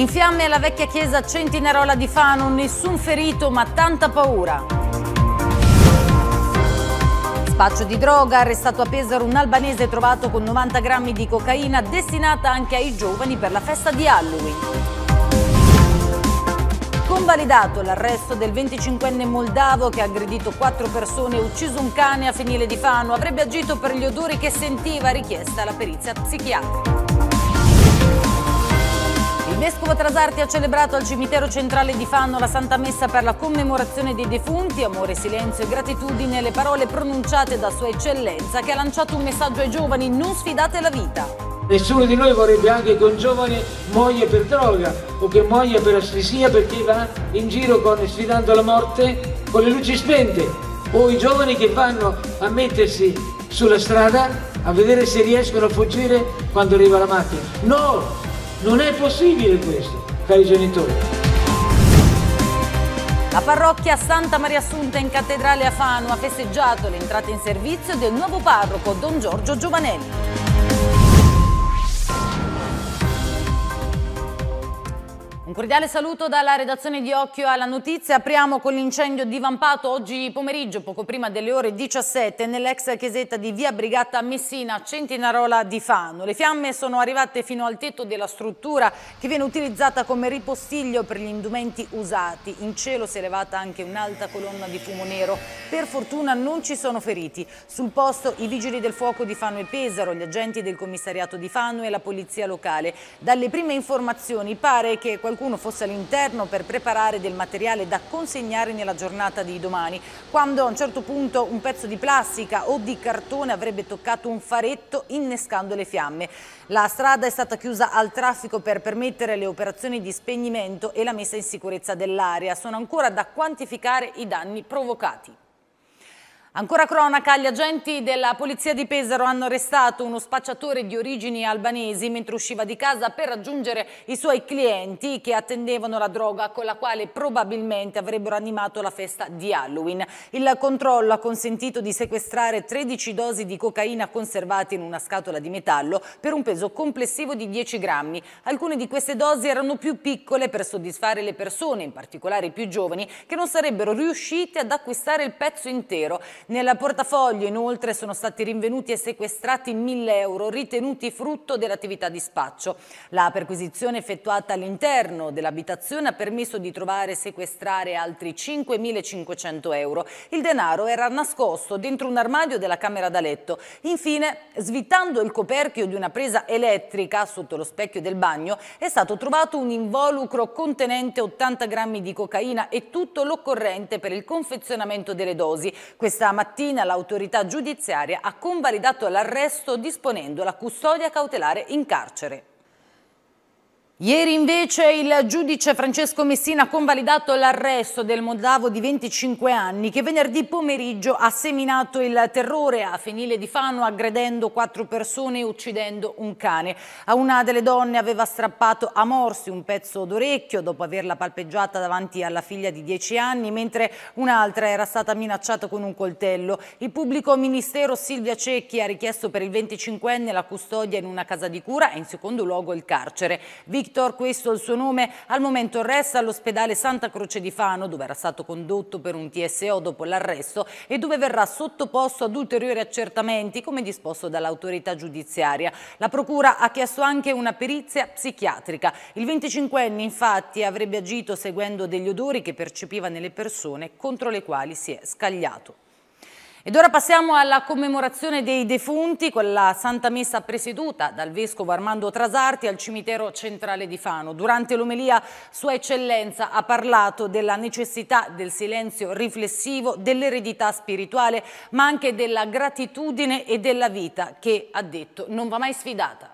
In fiamme la vecchia chiesa Centinarola di Fano, nessun ferito ma tanta paura. Spaccio di droga, arrestato a Pesaro un albanese trovato con 90 grammi di cocaina destinata anche ai giovani per la festa di Halloween. Convalidato l'arresto del 25enne moldavo che ha aggredito 4 persone e ucciso un cane a Fenile di Fano. Avrebbe agito per gli odori che sentiva, richiesta la perizia psichiatrica. Il vescovo Trasarti ha celebrato al cimitero centrale di Fano la Santa Messa per la commemorazione dei defunti. Amore, silenzio e gratitudine, le parole pronunciate da Sua Eccellenza, che ha lanciato un messaggio ai giovani: non sfidate la vita. Nessuno di noi vorrebbe anche che un giovane muoia per droga o che muoia per asfissia perché va in giro sfidando la morte con le luci spente, o i giovani che vanno a mettersi sulla strada a vedere se riescono a fuggire quando arriva la macchina. No! Non è possibile questo, cari genitori. La parrocchia Santa Maria Assunta in cattedrale a Fano ha festeggiato l'entrata in servizio del nuovo parroco, Don Giorgio Giovanelli. Un cordiale saluto dalla redazione di Occhio alla Notizia. Apriamo con l'incendio divampato oggi pomeriggio, poco prima delle ore 17, nell'ex chiesetta di via Brigata a Messina, Centinarola di Fano. Le fiamme sono arrivate fino al tetto della struttura, che viene utilizzata come ripostiglio per gli indumenti usati. In cielo si è elevata anche un'alta colonna di fumo nero. Per fortuna non ci sono feriti. Sul posto i vigili del fuoco di Fano e Pesaro, gli agenti del commissariato di Fano e la polizia locale. Dalle prime informazioni pare che qualcuno fosse all'interno per preparare del materiale da consegnare nella giornata di domani, quando a un certo punto un pezzo di plastica o di cartone avrebbe toccato un faretto innescando le fiamme. La strada è stata chiusa al traffico per permettere le operazioni di spegnimento e la messa in sicurezza dell'area. Sono ancora da quantificare i danni provocati. Ancora cronaca, gli agenti della polizia di Pesaro hanno arrestato uno spacciatore di origini albanesi mentre usciva di casa per raggiungere i suoi clienti che attendevano la droga con la quale probabilmente avrebbero animato la festa di Halloween. Il controllo ha consentito di sequestrare 13 dosi di cocaina conservate in una scatola di metallo per un peso complessivo di 10 grammi. Alcune di queste dosi erano più piccole per soddisfare le persone, in particolare i più giovani, che non sarebbero riusciti ad acquistare il pezzo intero. Nel portafoglio inoltre sono stati rinvenuti e sequestrati 1.000 euro ritenuti frutto dell'attività di spaccio. La perquisizione effettuata all'interno dell'abitazione ha permesso di trovare e sequestrare altri 5.500 euro. Il denaro era nascosto dentro un armadio della camera da letto. Infine, svitando il coperchio di una presa elettrica sotto lo specchio del bagno, è stato trovato un involucro contenente 80 grammi di cocaina e tutto l'occorrente per il confezionamento delle dosi. Questa mattina l'autorità giudiziaria ha convalidato l'arresto disponendo la custodia cautelare in carcere. Ieri invece il giudice Francesco Messina ha convalidato l'arresto del moldavo di 25 anni che venerdì pomeriggio ha seminato il terrore a Fenile di Fano aggredendo 4 persone e uccidendo un cane. A una delle donne aveva strappato a morsi un pezzo d'orecchio dopo averla palpeggiata davanti alla figlia di 10 anni, mentre un'altra era stata minacciata con un coltello. Il pubblico ministero Silvia Cecchi ha richiesto per il 25enne la custodia in una casa di cura e in secondo luogo il carcere. Victor, questo è il suo nome, al momento resta all'ospedale Santa Croce di Fano, dove era stato condotto per un TSO dopo l'arresto e dove verrà sottoposto ad ulteriori accertamenti come disposto dall'autorità giudiziaria. La procura ha chiesto anche una perizia psichiatrica. Il 25enne infatti avrebbe agito seguendo degli odori che percepiva nelle persone contro le quali si è scagliato. Ed ora passiamo alla commemorazione dei defunti, con la Santa Messa presieduta dal Vescovo Armando Trasarti al cimitero centrale di Fano. Durante l'omelia Sua Eccellenza ha parlato della necessità del silenzio riflessivo, dell'eredità spirituale, ma anche della gratitudine e della vita che, ha detto, non va mai sfidata.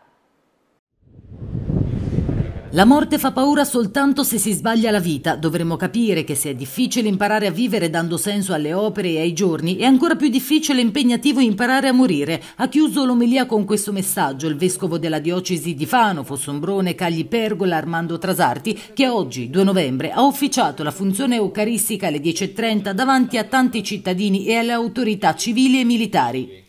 La morte fa paura soltanto se si sbaglia la vita. Dovremmo capire che se è difficile imparare a vivere dando senso alle opere e ai giorni, è ancora più difficile e impegnativo imparare a morire. Ha chiuso l'omelia con questo messaggio il vescovo della diocesi di Fano, Fossombrone, Cagli Pergola, Armando Trasarti, che oggi, 2 novembre, ha officiato la funzione eucaristica alle 10:30 davanti a tanti cittadini e alle autorità civili e militari.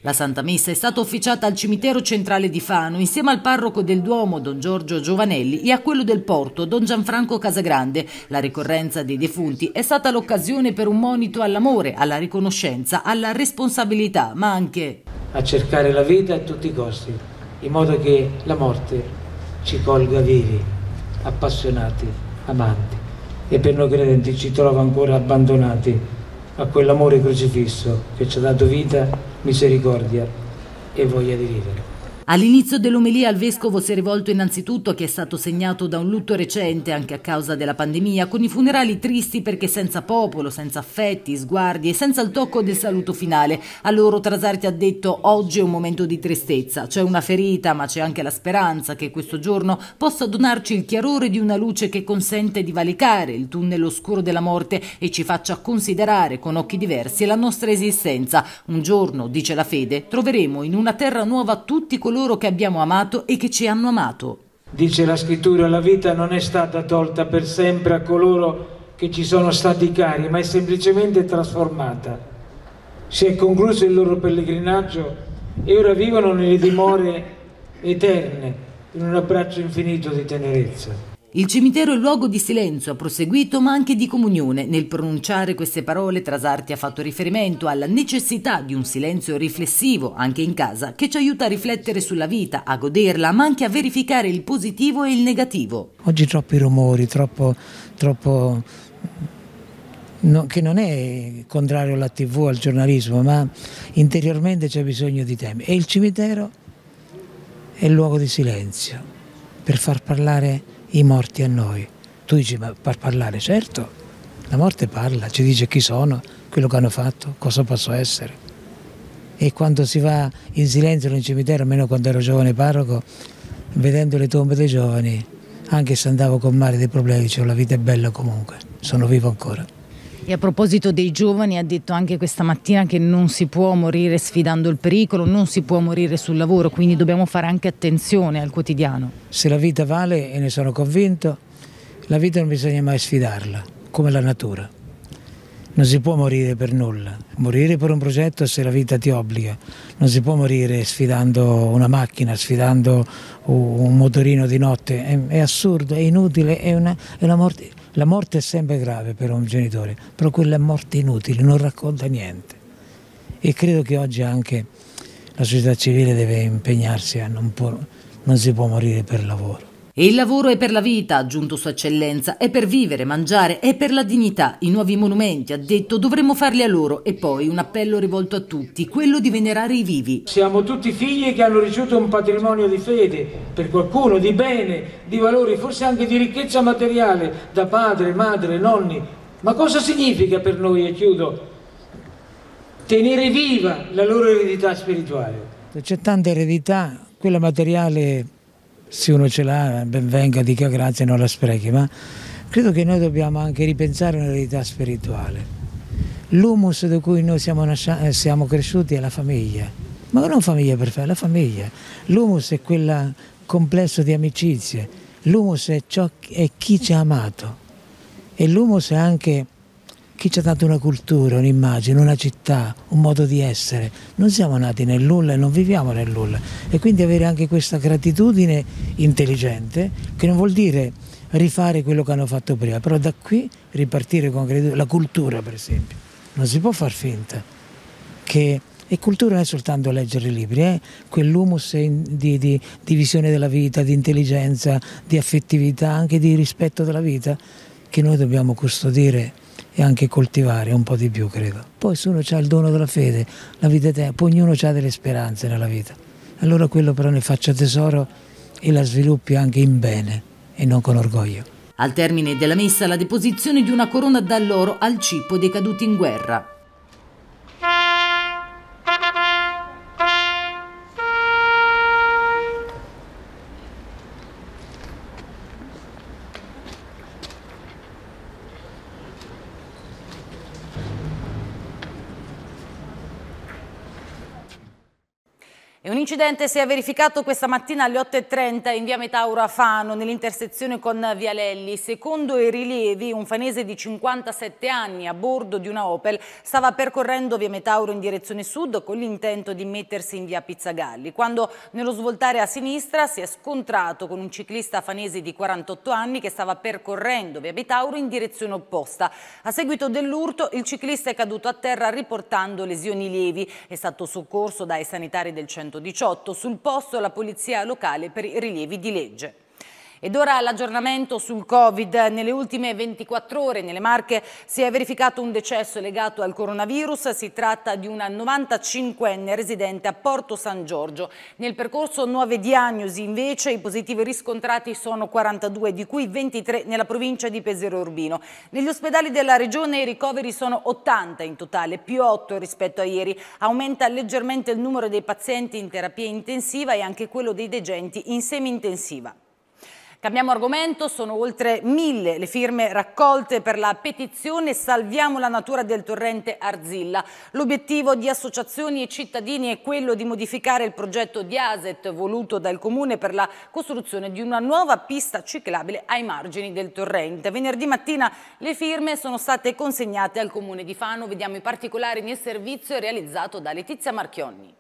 La Santa Messa è stata officiata al cimitero centrale di Fano insieme al parroco del Duomo, Don Giorgio Giovanelli, e a quello del Porto, Don Gianfranco Casagrande. La ricorrenza dei defunti è stata l'occasione per un monito all'amore, alla riconoscenza, alla responsabilità, ma anche a cercare la vita a tutti i costi, in modo che la morte ci colga vivi, appassionati, amanti, e per noi credenti ci trova ancora abbandonati a quell'amore crocifisso che ci ha dato vita, misericordia e voglia di vivere. All'inizio dell'omelia il vescovo si è rivolto innanzitutto a chi è stato segnato da un lutto recente anche a causa della pandemia, con i funerali tristi perché senza popolo, senza affetti, sguardi e senza il tocco del saluto finale. A loro Trasarti ha detto: oggi è un momento di tristezza, c'è una ferita ma c'è anche la speranza che questo giorno possa donarci il chiarore di una luce che consente di valicare il tunnel oscuro della morte e ci faccia considerare con occhi diversi la nostra esistenza. Un giorno, dice la fede, troveremo in una terra nuova tutti coloro che abbiamo amato e che ci hanno amato. Dice la scrittura: la vita non è stata tolta per sempre a coloro che ci sono stati cari, ma è semplicemente trasformata. Si è concluso il loro pellegrinaggio e ora vivono nelle dimore eterne, in un abbraccio infinito di tenerezza. Il cimitero è luogo di silenzio, ha proseguito, ma anche di comunione. Nel pronunciare queste parole Trasarti ha fatto riferimento alla necessità di un silenzio riflessivo, anche in casa, che ci aiuta a riflettere sulla vita, a goderla, ma anche a verificare il positivo e il negativo. Oggi troppi rumori, troppo no, che non è contrario alla TV, al giornalismo, ma interiormente c'è bisogno di tempo. E il cimitero è il luogo di silenzio, per far parlare i morti a noi. Tu dici: ma per parlare? Certo, la morte parla, ci dice chi sono, quello che hanno fatto, cosa posso essere. E quando si va in silenzio in un cimitero, almeno quando ero giovane parroco, vedendo le tombe dei giovani, anche se andavo con male dei problemi, dicevo: la vita è bella comunque, sono vivo ancora. E a proposito dei giovani, ha detto anche questa mattina che non si può morire sfidando il pericolo, non si può morire sul lavoro, quindi dobbiamo fare anche attenzione al quotidiano. Se la vita vale, e ne sono convinto, la vita non bisogna mai sfidarla, come la natura. Non si può morire per nulla, morire per un progetto se la vita ti obbliga. Non si può morire sfidando una macchina, sfidando un motorino di notte, è assurdo, è inutile, è una morte. La morte è sempre grave per un genitore, però quella è morte inutile, non racconta niente. E credo che oggi anche la società civile deve impegnarsi a non si può morire per lavoro. E il lavoro è per la vita, ha aggiunto Sua Eccellenza, è per vivere, mangiare, è per la dignità. I nuovi monumenti, ha detto, dovremmo farli a loro. E poi un appello rivolto a tutti, quello di venerare i vivi. Siamo tutti figli che hanno ricevuto un patrimonio di fede, per qualcuno, di bene, di valori, forse anche di ricchezza materiale, da padre, madre, nonni. Ma cosa significa per noi, e chiudo, tenere viva la loro eredità spirituale? C'è tanta eredità, quella materiale, se uno ce l'ha, ben venga, dica grazie, non la sprechi, ma credo che noi dobbiamo anche ripensare un'eredità spirituale. L'humus da cui noi siamo cresciuti è la famiglia, ma non famiglia perfetta, la famiglia. L'humus è quel complesso di amicizie, l'humus è chi ci ha amato, e l'humus è anche chi ci ha dato una cultura, un'immagine, una città, un modo di essere. Non siamo nati nel nulla e non viviamo nel nulla. E quindi avere anche questa gratitudine intelligente, che non vuol dire rifare quello che hanno fatto prima, però da qui ripartire con la cultura, per esempio. Non si può far finta che... E cultura non è soltanto leggere i libri, quell'humus di visione della vita, di intelligenza, di affettività, anche di rispetto della vita, che noi dobbiamo custodire e anche coltivare un po' di più, credo. Poi se uno ha il dono della fede, la vita eterna, poi ognuno ha delle speranze nella vita. Allora quello però ne faccia tesoro e la sviluppi anche in bene e non con orgoglio. Al termine della messa la deposizione di una corona d'alloro al cippo dei caduti in guerra. E un incidente si è verificato questa mattina alle 8:30 in via Metauro a Fano, nell'intersezione con via Lelli. Secondo i rilievi, un fanese di 57 anni a bordo di una Opel stava percorrendo via Metauro in direzione sud con l'intento di mettersi in via Pizzagalli, quando nello svoltare a sinistra si è scontrato con un ciclista fanese di 48 anni che stava percorrendo via Metauro in direzione opposta. A seguito dell'urto il ciclista è caduto a terra riportando lesioni lievi. È stato soccorso dai sanitari del 118. Sul posto la polizia locale per i rilievi di legge. Ed ora l'aggiornamento sul Covid. Nelle ultime 24 ore nelle Marche si è verificato un decesso legato al coronavirus. Si tratta di una 95enne residente a Porto San Giorgio. Nel percorso nuove diagnosi invece i positivi riscontrati sono 42, di cui 23 nella provincia di Pesaro Urbino. Negli ospedali della regione i ricoveri sono 80 in totale, più 8 rispetto a ieri. Aumenta leggermente il numero dei pazienti in terapia intensiva e anche quello dei degenti in semi-intensiva. Cambiamo argomento, sono oltre 1000 le firme raccolte per la petizione Salviamo la natura del torrente Arzilla. L'obiettivo di associazioni e cittadini è quello di modificare il progetto di ASET voluto dal Comune per la costruzione di una nuova pista ciclabile ai margini del torrente. Venerdì mattina le firme sono state consegnate al Comune di Fano. Vediamo i particolari nel servizio realizzato da Letizia Marchionni.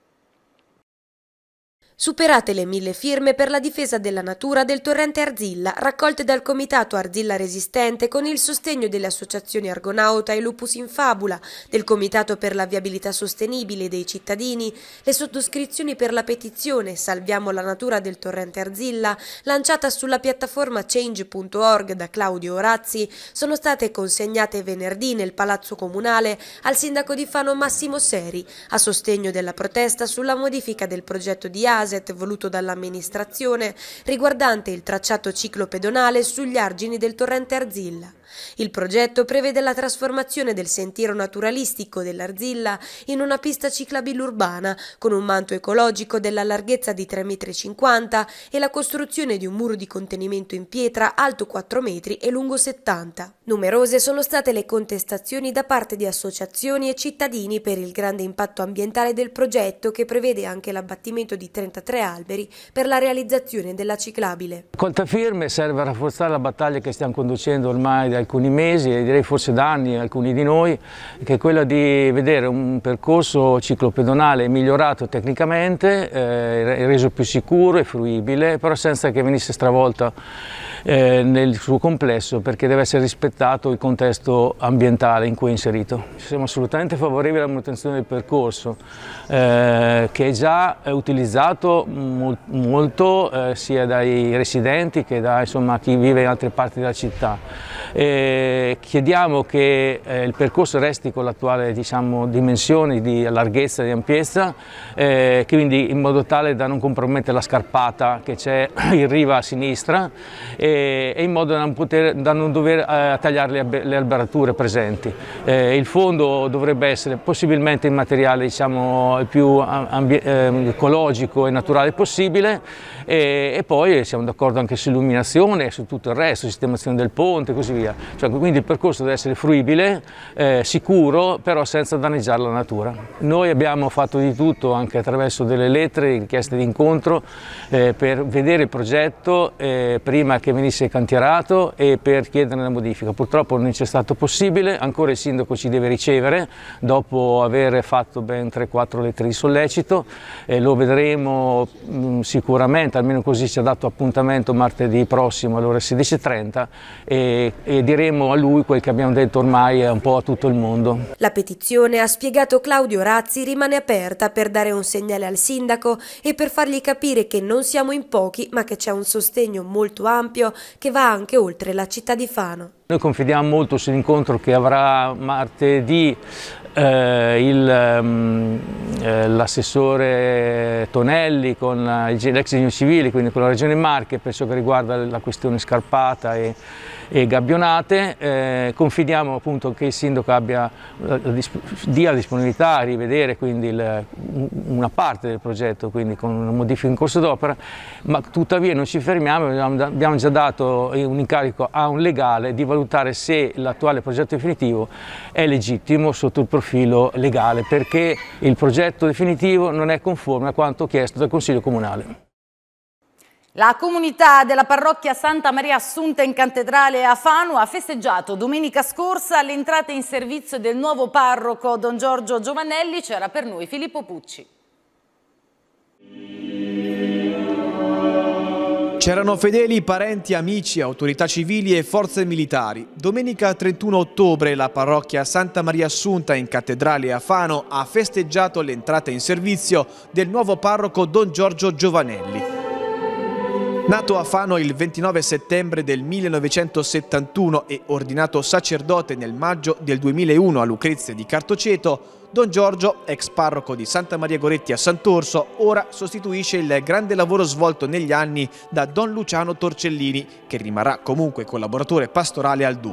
Superate le 1000 firme per la difesa della natura del torrente Arzilla, raccolte dal Comitato Arzilla Resistente con il sostegno delle associazioni Argonauta e Lupus in Fabula, del Comitato per la Viabilità Sostenibile e dei cittadini, le sottoscrizioni per la petizione Salviamo la natura del torrente Arzilla, lanciata sulla piattaforma change.org da Claudio Orazzi, sono state consegnate venerdì nel Palazzo Comunale al sindaco di Fano Massimo Seri, a sostegno della protesta sulla modifica del progetto di ASET voluto dall'amministrazione riguardante il tracciato ciclopedonale sugli argini del torrente Arzilla. Il progetto prevede la trasformazione del sentiero naturalistico dell'Arzilla in una pista ciclabile urbana con un manto ecologico della larghezza di 3,50 m e la costruzione di un muro di contenimento in pietra alto 4 metri e lungo 70. Numerose sono state le contestazioni da parte di associazioni e cittadini per il grande impatto ambientale del progetto, che prevede anche l'abbattimento di 33 alberi per la realizzazione della ciclabile. Raccolta firme serve a rafforzare la battaglia che stiamo conducendo ormai da alcuni mesi, e direi forse da anni, alcuni di noi, che è quella di vedere un percorso ciclopedonale migliorato tecnicamente, reso più sicuro e fruibile, però senza che venisse stravolta nel suo complesso, perché deve essere rispettato il contesto ambientale in cui è inserito. Siamo assolutamente favorevoli alla manutenzione del percorso, che è già utilizzato molto sia dai residenti che da chi vive in altre parti della città. Chiediamo che il percorso resti con l'attuale dimensioni di larghezza e di ampiezza, quindi in modo tale da non compromettere la scarpata che c'è in riva a sinistra, e in modo da non dover tagliare le alberature presenti. Il fondo dovrebbe essere possibilmente in materiale il più ecologico e naturale possibile, e poi siamo d'accordo anche sull'illuminazione e su tutto il resto, sistemazione del ponte e così via. Quindi il percorso deve essere fruibile, sicuro, però senza danneggiare la natura. Noi abbiamo fatto di tutto, anche attraverso delle lettere, richieste di incontro, per vedere il progetto prima che venisse cantierato e per chiedere la modifica. Purtroppo non ci è stato possibile, ancora il sindaco ci deve ricevere dopo aver fatto ben 3-4 lettere di sollecito, lo vedremo sicuramente, almeno così ci ha dato appuntamento martedì prossimo alle ore 16:30, e diremo a lui quel che abbiamo detto ormai un po' a tutto il mondo. La petizione, ha spiegato Claudio Razzi, rimane aperta per dare un segnale al sindaco e per fargli capire che non siamo in pochi, ma che c'è un sostegno molto ampio che va anche oltre la città di Fano. Noi confidiamo molto sull'incontro che avrà martedì l'assessore Tonelli con l'ex Genio Civile, quindi con la Regione Marche, per ciò che riguarda la questione scarpata e e gabbionate. Confidiamo appunto che il sindaco dia la disponibilità a rivedere quindi una parte del progetto, quindi con una modifica in corso d'opera, ma tuttavia non ci fermiamo, abbiamo già dato un incarico a un legale di valutare se l'attuale progetto definitivo è legittimo sotto il profilo legale, perché il progetto definitivo non è conforme a quanto chiesto dal Consiglio Comunale. La comunità della parrocchia Santa Maria Assunta in Cattedrale a Fano ha festeggiato domenica scorsa l'entrata in servizio del nuovo parroco Don Giorgio Giovanelli. C'era per noi Filippo Pucci. C'erano fedeli, parenti, amici, autorità civili e forze militari. Domenica 31 ottobre la parrocchia Santa Maria Assunta in Cattedrale a Fano ha festeggiato l'entrata in servizio del nuovo parroco Don Giorgio Giovanelli. Nato a Fano il 29 settembre del 1971 e ordinato sacerdote nel maggio del 2001 a Lucrezia di Cartoceto, Don Giorgio, ex parroco di Santa Maria Goretti a Sant'Orso, ora sostituisce il grande lavoro svolto negli anni da Don Luciano Torcellini, che rimarrà comunque collaboratore pastorale al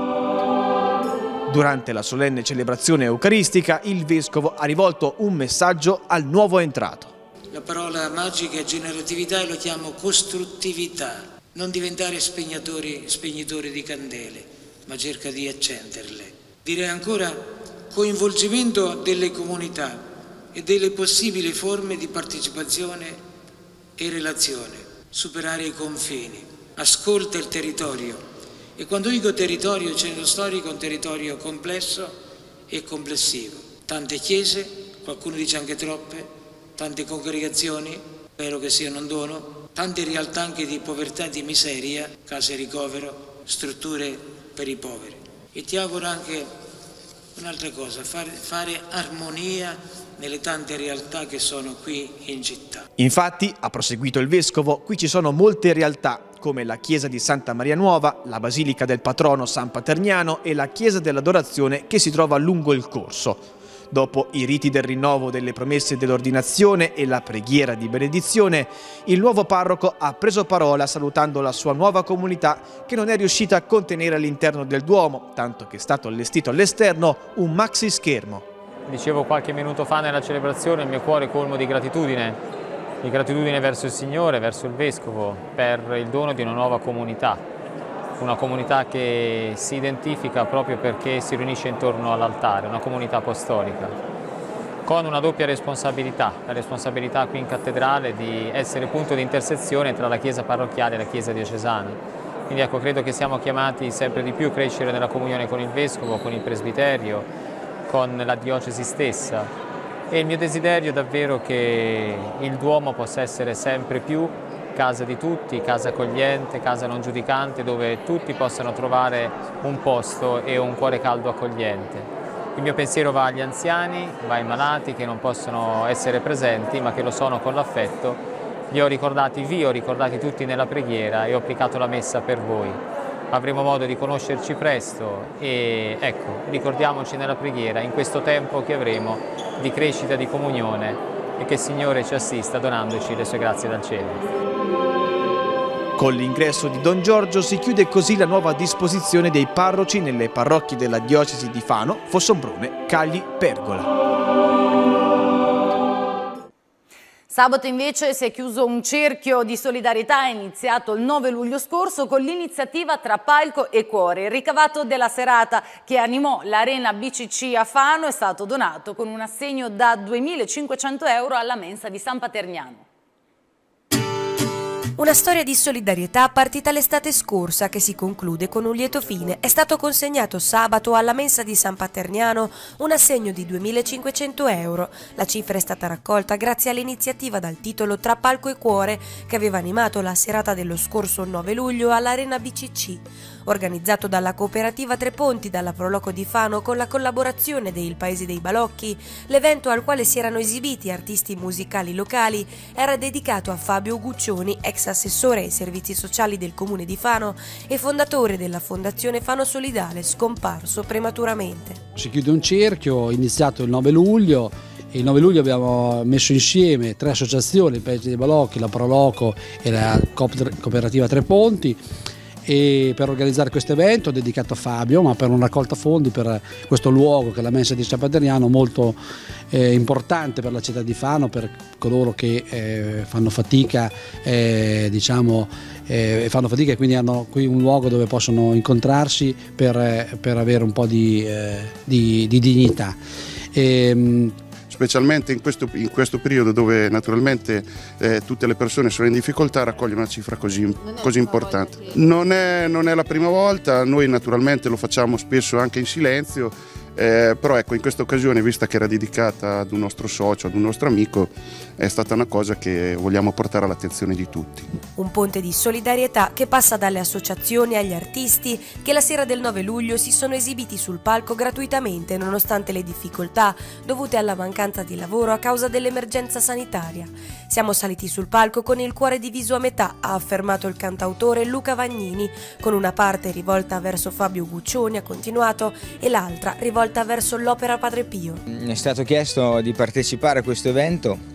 Duomo. Durante la solenne celebrazione eucaristica, il vescovo ha rivolto un messaggio al nuovo entrato. La parola magica è generatività e lo chiamo costruttività. Non diventare spegnitori di candele, ma cerca di accenderle. Direi ancora coinvolgimento delle comunità e delle possibili forme di partecipazione e relazione. Superare i confini. Ascolta il territorio. E quando dico territorio centro storico è un territorio complesso e complessivo. Tante chiese, qualcuno dice anche troppe, tante congregazioni, spero che siano un dono, tante realtà anche di povertà e di miseria, case ricovero, strutture per i poveri. E ti auguro anche un'altra cosa, fare armonia nelle tante realtà che sono qui in città. Infatti, ha proseguito il vescovo, qui ci sono molte realtà, come la chiesa di Santa Maria Nuova, la basilica del patrono San Paterniano e la chiesa dell'Adorazione che si trova lungo il corso. Dopo i riti del rinnovo delle promesse dell'ordinazione e la preghiera di benedizione, il nuovo parroco ha preso parola salutando la sua nuova comunità che non è riuscita a contenere all'interno del Duomo, tanto che è stato allestito all'esterno un maxi schermo. Dicevo qualche minuto fa nella celebrazione, il mio cuore è colmo di gratitudine verso il Signore, verso il Vescovo, per il dono di una nuova comunità. Una comunità che si identifica proprio perché si riunisce intorno all'altare, una comunità apostolica, con una doppia responsabilità, la responsabilità qui in cattedrale di essere punto di intersezione tra la Chiesa parrocchiale e la Chiesa diocesana. Quindi ecco, credo che siamo chiamati sempre di più a crescere nella comunione con il Vescovo, con il Presbiterio, con la diocesi stessa. E il mio desiderio è davvero che il Duomo possa essere sempre più casa di tutti, casa accogliente, casa non giudicante, dove tutti possano trovare un posto e un cuore caldo accogliente. Il mio pensiero va agli anziani, va ai malati che non possono essere presenti ma che lo sono con l'affetto. Vi ho ricordati tutti nella preghiera e ho applicato la messa per voi. Avremo modo di conoscerci presto e ecco, ricordiamoci nella preghiera in questo tempo che avremo di crescita, di comunione e che il Signore ci assista donandoci le sue grazie dal cielo. Con l'ingresso di Don Giorgio si chiude così la nuova disposizione dei parroci nelle parrocchie della diocesi di Fano, Fossombrone, Cagli, Pergola. Sabato invece si è chiuso un cerchio di solidarietà iniziato il 9 luglio scorso con l'iniziativa Tra Palco e Cuore. Il ricavato della serata che animò l'Arena BCC a Fano è stato donato con un assegno da 2.500 euro alla mensa di San Paterniano. Una storia di solidarietà partita l'estate scorsa che si conclude con un lieto fine. È stato consegnato sabato alla mensa di San Paterniano un assegno di 2.500 euro. La cifra è stata raccolta grazie all'iniziativa dal titolo Tra Palco e Cuore che aveva animato la serata dello scorso 9 luglio all'Arena BCC. Organizzato dalla cooperativa Tre Ponti dalla Proloco di Fano con la collaborazione dei Paesi dei Balocchi, l'evento al quale si erano esibiti artisti musicali locali era dedicato a Fabio Guccioni, ex assessore ai servizi sociali del comune di Fano e fondatore della Fondazione Fano Solidale, scomparso prematuramente. Si chiude un cerchio iniziato il 9 luglio. Il 9 luglio abbiamo messo insieme 3 associazioni, il Paesi dei Balocchi, la Proloco e la cooperativa Tre Ponti, e per organizzare questo evento dedicato a Fabio, ma per una raccolta fondi per questo luogo che è la mensa di San Paterniano, molto importante per la città di Fano, per coloro che fanno fatica, fanno fatica e quindi hanno qui un luogo dove possono incontrarsi per avere un po' di dignità. Specialmente in questo periodo dove naturalmente tutte le persone sono in difficoltà, raccogliere una cifra così importante. Non è la prima volta, noi naturalmente lo facciamo spesso anche in silenzio, però ecco, in questa occasione, vista che era dedicata ad un nostro socio, ad un nostro amico, è stata una cosa che vogliamo portare all'attenzione di tutti. Un ponte di solidarietà che passa dalle associazioni agli artisti che la sera del 9 luglio si sono esibiti sul palco gratuitamente nonostante le difficoltà dovute alla mancanza di lavoro a causa dell'emergenza sanitaria. Siamo saliti sul palco con il cuore diviso a metà, ha affermato il cantautore Luca Vagnini, con una parte rivolta verso Fabio Guccioni, ha continuato, e l'altra rivolta verso l'Opera Padre Pio. Mi è stato chiesto di partecipare a questo evento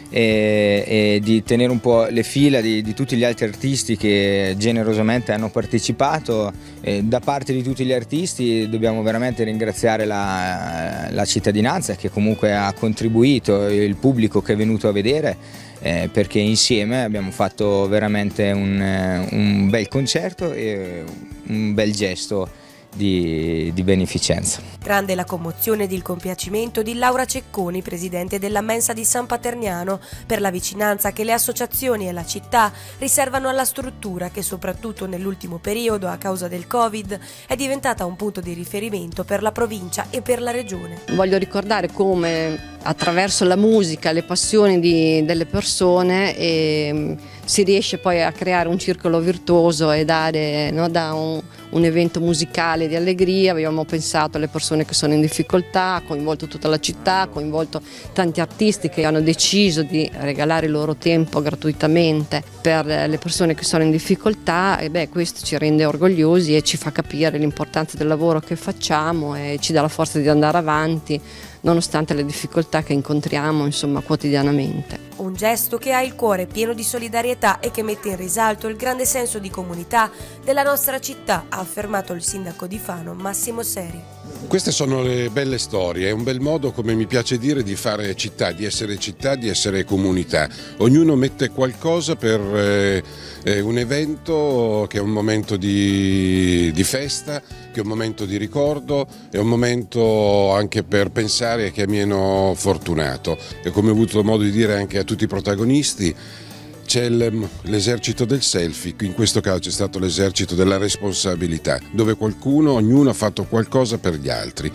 e di tenere un po' le fila di tutti gli altri artisti che generosamente hanno partecipato. Da parte di tutti gli artisti dobbiamo veramente ringraziare la cittadinanza che comunque ha contribuito, il pubblico che è venuto a vedere, perché insieme abbiamo fatto veramente un bel concerto e un bel gesto di beneficenza. Grande la commozione ed il compiacimento di Laura Cecconi, presidente della mensa di San Paterniano, per la vicinanza che le associazioni e la città riservano alla struttura che soprattutto nell'ultimo periodo a causa del Covid è diventata un punto di riferimento per la provincia e per la regione. Voglio ricordare come attraverso la musica, le passioni delle persone si riesce poi a creare un circolo virtuoso e dare da un evento musicale di allegria. Abbiamo pensato alle persone che sono in difficoltà, coinvolto tutta la città, coinvolto tanti artisti che hanno deciso di regalare il loro tempo gratuitamente per le persone che sono in difficoltà, e questo ci rende orgogliosi e ci fa capire l'importanza del lavoro che facciamo e ci dà la forza di andare avanti nonostante le difficoltà che incontriamo quotidianamente. Un gesto che ha il cuore pieno di solidarietà e che mette in risalto il grande senso di comunità della nostra città, ha affermato il sindaco di Fano Massimo Seri. Queste sono le belle storie, è un bel modo, come mi piace dire, di fare città, di essere comunità. Ognuno mette qualcosa per un evento che è un momento di festa, che è un momento di ricordo, è un momento anche per pensare a chi è meno fortunato. E come ho avuto modo di dire anche a tutti i protagonisti, c'è l'esercito del selfie, in questo caso c'è stato l'esercito della responsabilità, dove ognuno ha fatto qualcosa per gli altri.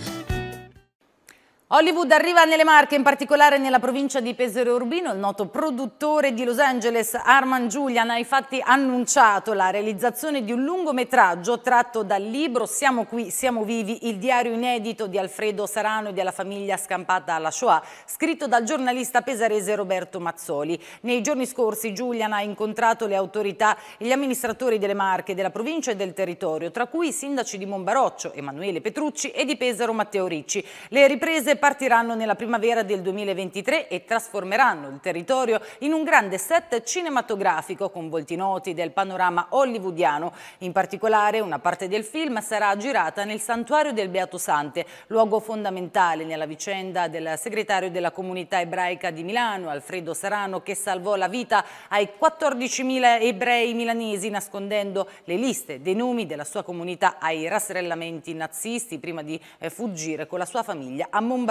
Hollywood arriva nelle Marche, in particolare nella provincia di Pesaro Urbino. Il noto produttore di Los Angeles, Armand Julian, ha infatti annunciato la realizzazione di un lungometraggio tratto dal libro Siamo qui, siamo vivi, il diario inedito di Alfredo Sarano e della famiglia scampata alla Shoah, scritto dal giornalista pesarese Roberto Mazzoli. Nei giorni scorsi Julian ha incontrato le autorità e gli amministratori delle Marche, della provincia e del territorio, tra cui i sindaci di Monbaroccio, Emanuele Petrucci, e di Pesaro, Matteo Ricci. Le riprese partiranno nella primavera del 2023 e trasformeranno il territorio in un grande set cinematografico con volti noti del panorama hollywoodiano. In particolare una parte del film sarà girata nel santuario del Beato Sante, luogo fondamentale nella vicenda del segretario della comunità ebraica di Milano, Alfredo Sarano, che salvò la vita ai 14.000 ebrei milanesi nascondendo le liste dei nomi della sua comunità ai rastrellamenti nazisti prima di fuggire con la sua famiglia a Monbaroccio.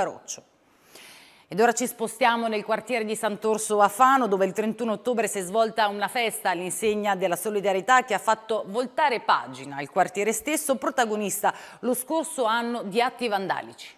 Ed ora ci spostiamo nel quartiere di Sant'Orso a Fano, dove il 31 ottobre si è svolta una festa all'insegna della solidarietà che ha fatto voltare pagina il quartiere stesso, protagonista lo scorso anno di atti vandalici.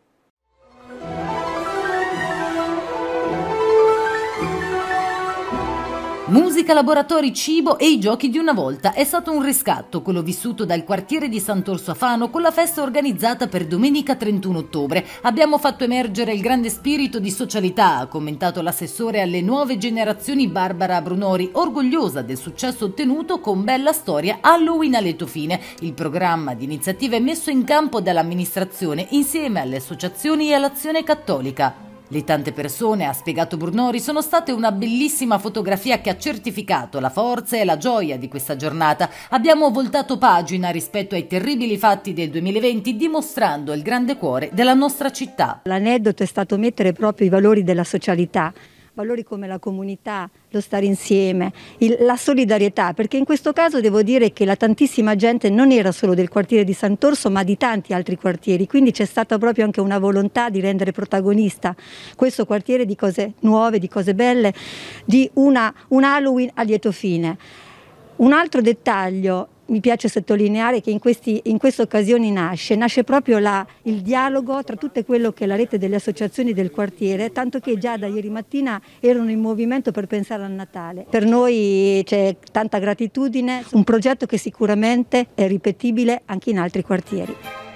Musica, laboratori, cibo e i giochi di una volta. È stato un riscatto quello vissuto dal quartiere di Sant'Orso a Fano con la festa organizzata per domenica 31 ottobre. Abbiamo fatto emergere il grande spirito di socialità, ha commentato l'assessore alle nuove generazioni Barbara Brunori, orgogliosa del successo ottenuto con Bella Storia Halloween a lieto fine, il programma di iniziative messo in campo dall'amministrazione insieme alle associazioni e all'Azione Cattolica. Le tante persone, ha spiegato Brunori, sono state una bellissima fotografia che ha certificato la forza e la gioia di questa giornata. Abbiamo voltato pagina rispetto ai terribili fatti del 2020, dimostrando il grande cuore della nostra città. L'aneddoto è stato mettere proprio i valori della socialità, valori come la comunità, lo stare insieme, la solidarietà, perché in questo caso devo dire che la tantissima gente non era solo del quartiere di Sant'Orso ma di tanti altri quartieri, quindi c'è stata proprio anche una volontà di rendere protagonista questo quartiere di cose nuove, di cose belle, di un Halloween a lieto fine. Un altro dettaglio mi piace sottolineare che in queste occasioni nasce proprio il dialogo tra tutte quello che è la rete delle associazioni del quartiere, tanto che già da ieri mattina erano in movimento per pensare al Natale. Per noi c'è tanta gratitudine, un progetto che sicuramente è ripetibile anche in altri quartieri.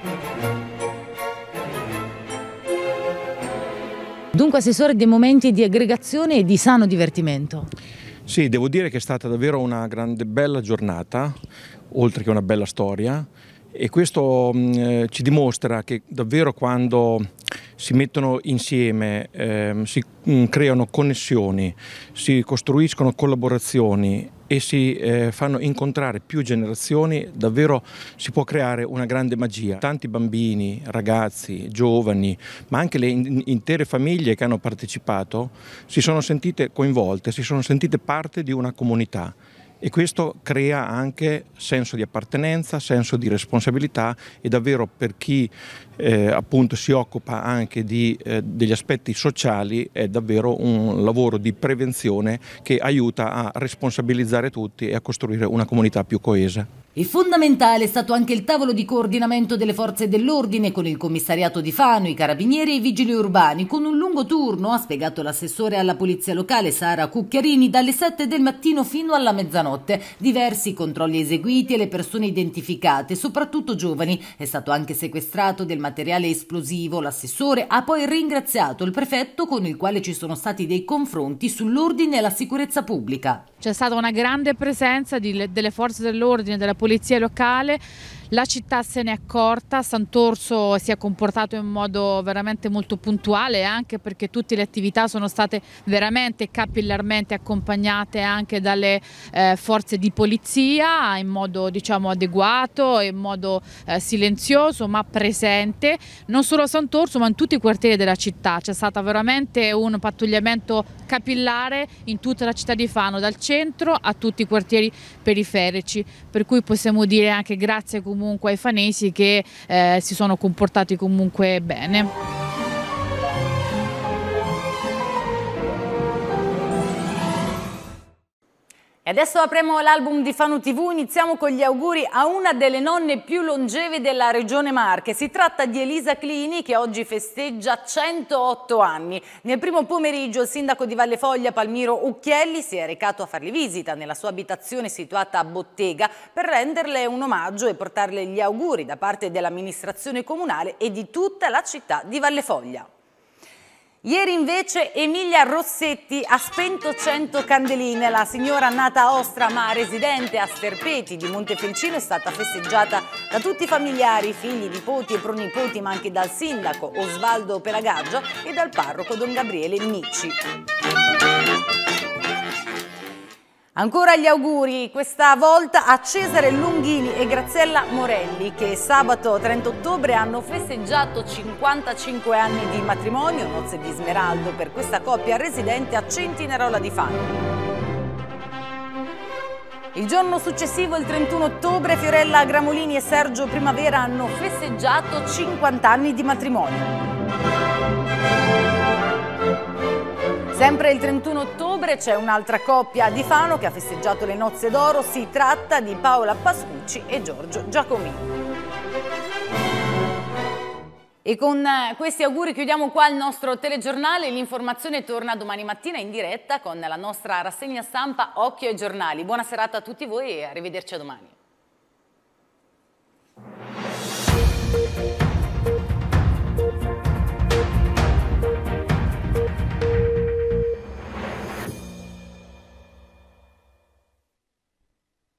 Dunque, Assessore, dei momenti di aggregazione e di sano divertimento. Sì, devo dire che è stata davvero una grande bella giornata, oltre che una bella storia, e questo ci dimostra che davvero quando si mettono insieme, si creano connessioni, si costruiscono collaborazioni e si fanno incontrare più generazioni, davvero si può creare una grande magia. Tanti bambini, ragazzi, giovani, ma anche le intere famiglie che hanno partecipato si sono sentite coinvolte, si sono sentite parte di una comunità. E questo crea anche senso di appartenenza, senso di responsabilità, e davvero per chi appunto si occupa anche degli aspetti sociali è davvero un lavoro di prevenzione che aiuta a responsabilizzare tutti e a costruire una comunità più coesa. E fondamentale è stato anche il tavolo di coordinamento delle forze dell'ordine con il commissariato di Fano, i carabinieri e i vigili urbani, con un lungo turno, ha spiegato l'assessore alla polizia locale Sara Cucchiarini, dalle 7 del mattino fino alla mezzanotte. Diversi controlli eseguiti e le persone identificate, soprattutto giovani. È stato anche sequestrato del materiale esplosivo. L'assessore ha poi ringraziato il prefetto, con il quale ci sono stati dei confronti sull'ordine e la sicurezza pubblica. C'è stata una grande presenza delle forze dell'ordine, della polizia locale. La città se ne è accorta, Sant'Orso si è comportato in modo veramente molto puntuale, anche perché tutte le attività sono state veramente capillarmente accompagnate anche dalle forze di polizia in modo, diciamo, adeguato, in modo silenzioso ma presente, non solo a Sant'Orso ma in tutti i quartieri della città. C'è stato veramente un pattugliamento capillare in tutta la città di Fano, dal centro a tutti i quartieri periferici, per cui possiamo dire anche grazie comunque ai fanesi che si sono comportati comunque bene. E adesso apriamo l'album di Fano TV, iniziamo con gli auguri a una delle nonne più longeve della regione Marche. Si tratta di Elisa Clini, che oggi festeggia 108 anni. Nel primo pomeriggio il sindaco di Valle Foglia, Palmiro Ucchielli, si è recato a farle visita nella sua abitazione situata a Bottega per renderle un omaggio e portarle gli auguri da parte dell'amministrazione comunale e di tutta la città di Valle Foglia. Ieri invece Emilia Rossetti ha spento 100 candeline. La signora nata a Ostra ma residente a Sterpeti di Montefelcino è stata festeggiata da tutti i familiari, figli, nipoti e pronipoti, ma anche dal sindaco Osvaldo Pelagaggia e dal parroco Don Gabriele Micci. Ancora gli auguri, questa volta a Cesare Lunghini e Graziella Morelli, che sabato 30 ottobre hanno festeggiato 55 anni di matrimonio, nozze di smeraldo per questa coppia residente a Centinerola di Fano. Il giorno successivo, il 31 ottobre, Fiorella Gramolini e Sergio Primavera hanno festeggiato 50 anni di matrimonio. Sempre il 31 ottobre c'è un'altra coppia di Fano che ha festeggiato le nozze d'oro, si tratta di Paola Pascucci e Giorgio Giacomini. E con questi auguri chiudiamo qua il nostro telegiornale. L'informazione torna domani mattina in diretta con la nostra rassegna stampa Occhio ai giornali. Buona serata a tutti voi e arrivederci a domani.